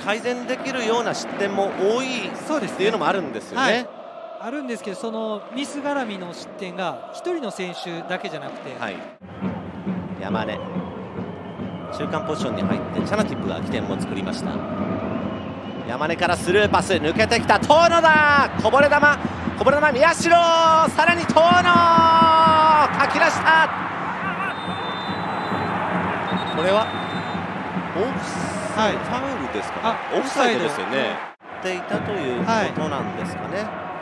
改善できるような失点も多いっていうのもあるんですよね。はい、 あるんですけど、そのミス絡みの失点が1人の選手だけじゃなくて、 はい、山根中間ポジションに入ってチャナティップが起点を作りました。山根からスルーパス抜けてきた遠野だ。こぼれ球宮代、さらに遠野かき出した。これはファウルですかね。オフサイドですよね。っていたということなんですかね。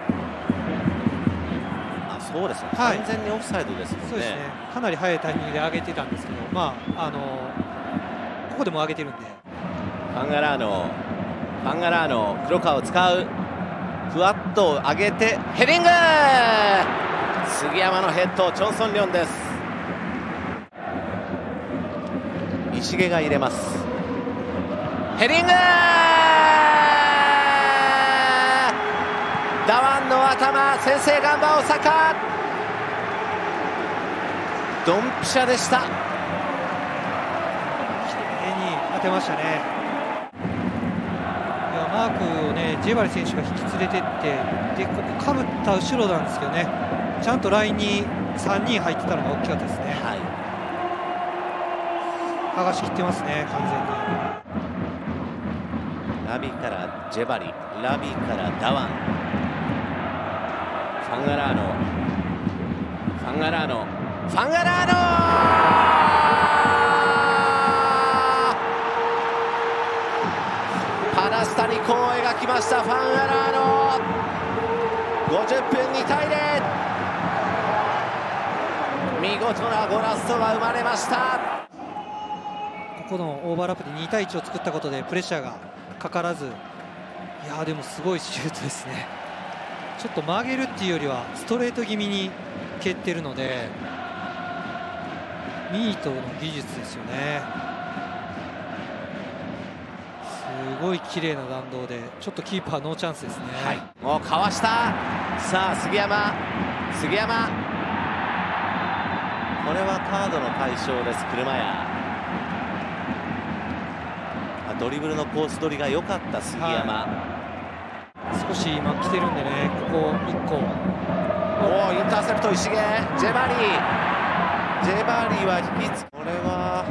あ、そうですね、完全にオフサイドですもんね。 そうですね、かなり早いタイミングで上げてたんですけど、ここでも上げてるんで。 ファンガラーノ黒川を使う。ふわっと上げてヘディング。杉山のヘッド、チョンソンリョンです。石毛が入れます。ヘディング。ダワンの頭、先制ガンバ大阪。ドンピシャでした。 きれいに当てましたね。マークをね、ジェバリ選手が引き連れてって、でここかぶった後ろなんですけどね、ちゃんとラインに3人入ってたのが大きかったですね。はい、剥がしきってますね、完全に。 ラビからジェバリ、ラビからダワン、ファンガラーノ。パラスタに弧を描きましたファンガラーノ。50分2対0、見事なゴラストが生まれました。 ここのオーバーラップで2対1を作ったことでプレッシャーがかからず、いやでもすごいシュートですね。ちょっと曲げるっていうよりはストレート気味に蹴ってるので、ミートの技術ですよね。すごい綺麗な弾道で、ちょっとキーパーノーチャンスですね。 はい、もうかわした。さあ杉山、これはカードの対象です。車屋、ドリブルのコース取りが良かった杉山。 少し今来てるんでね、ここ1個。 インターセプト石毛、ジェバリは引きつ、これは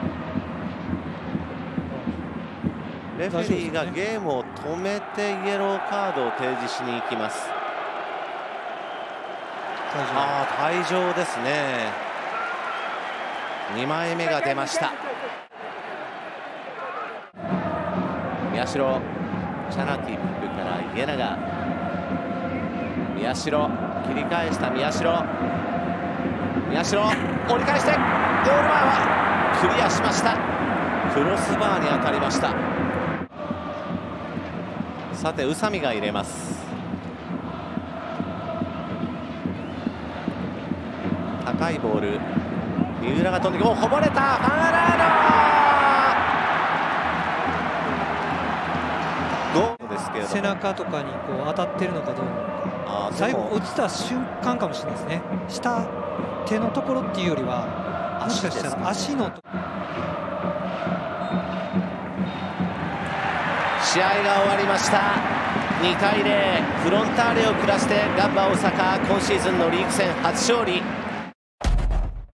レフェリーがゲームを止めてイエローカードを提示しに行きます。退場ですね。2枚目が出ました。宮代、チャナティップから家永、宮代切り返した宮代折り返してゴール前はクリアしました。クロスバーに当たりました。さて宇佐美が入れます。高いボール、三浦が飛んでこぼれた。ファンアラーノゴールですけれども、 背中とかにこう当たってるのかどうか、最後落ちた瞬間かもしれないですね。下手のところっていうよりは、もしかしたら足のところ。 試合が終わりました。2対0、フロンターレを下してガンバ大阪、今シーズンのリーグ戦初勝利。